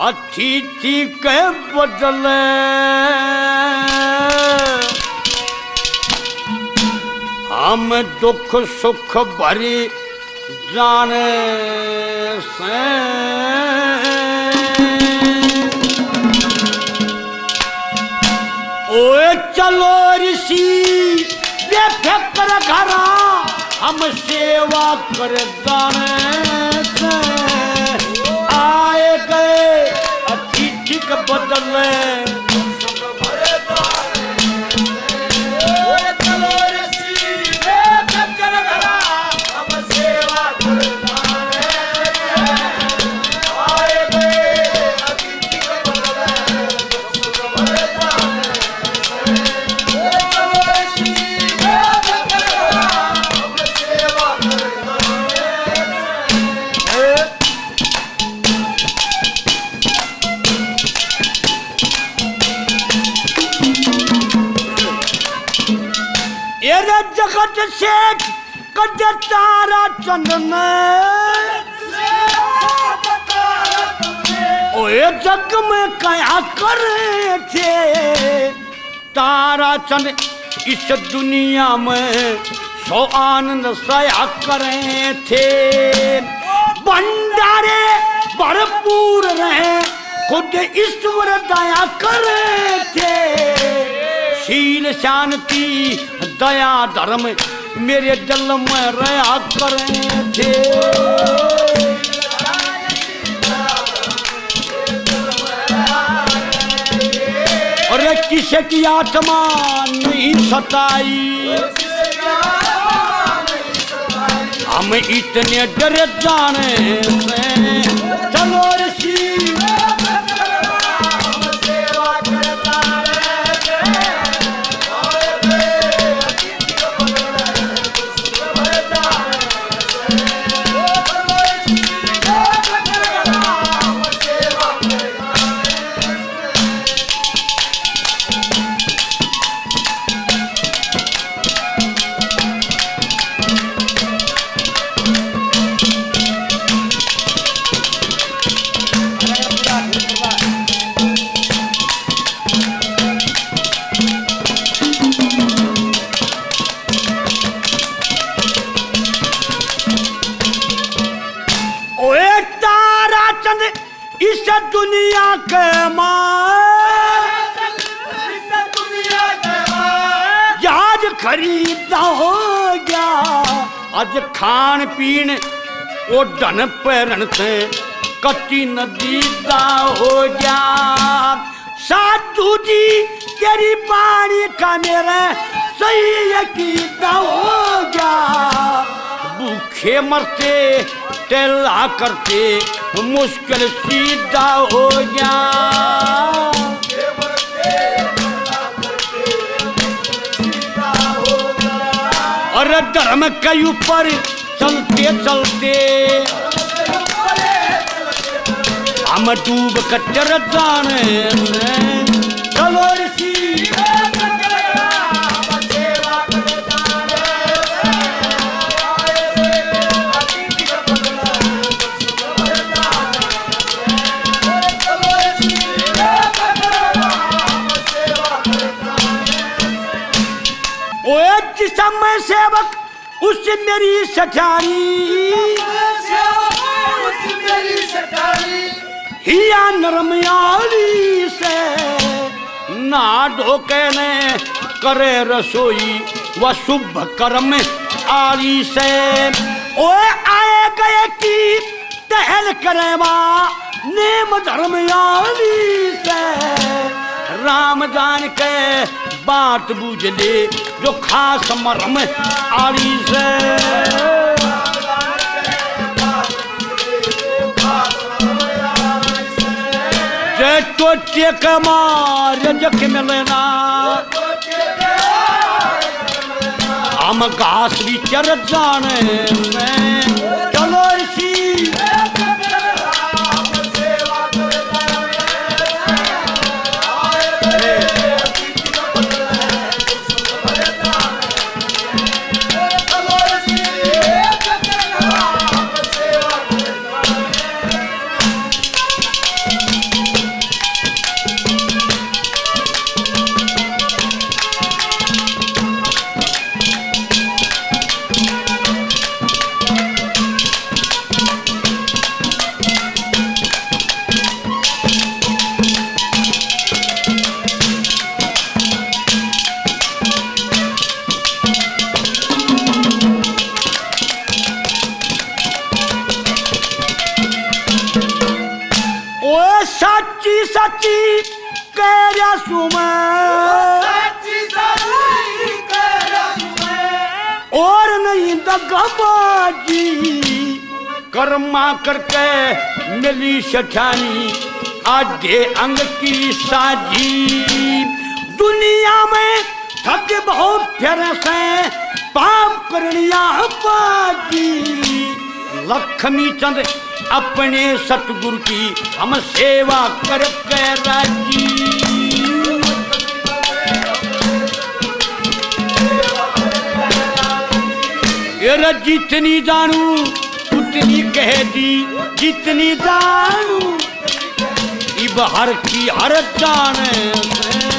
अतिथि के बदले हम दुख सुख भरी जाने से ओए चलो ऋषि देखे कर घरा हम सेवा कर जाने से आए गए अतिथि के बदले जगत सेठ कदे तारा चंद ओए जग में क्या करे थे तारा चंद इस दुनिया में सो आनंद सया करे थे भंडारे भरपूर रहे खुद ईश्वर दया करे थे शील शांति दया धर्म मेरे दिल में रहा करे थे अरे किसे की आत्मा नहीं सताई हम इतने डर जाने से चलो ऋषि इस दुनिया के आज खरीदा हो गया आज खान पीन वो धन पैरन से कच्ची नदी दा हो गया साधु जी तेरी पानी का मेरा सही यकीदा हो गया भूखे मरते तेला करते मुश्किल सीधा हो गया और धर्म के ऊपर चलते चलते हम डूब कर जाने चलो ऋषि समय सेवक उससे मेरी सठारी हिया नरमयाली से ना ढोके ने करे रसोई व शुभ कर्म आली से ओए आए गए की टहल करेवा नेम धर्मयाली से राम जान के बात बूझ ले जो खास मरम आली से जय टोटे के मार जख मिलना हम घास भी चर जाने चलो ऋषि सच्ची सच्ची कह रहा सुमे और नहीं दगाबाजी कर्मा करके मिली सठानी आधे अंग की साजी दुनिया में थक बहुत फिर से पाप करनिया बाजी लक्ष्मी चंद अपने सतगुरु की हम सेवा करके राजी ये जितनी जानू उतनी कह दी जितनी जानू इब हर की हर जाने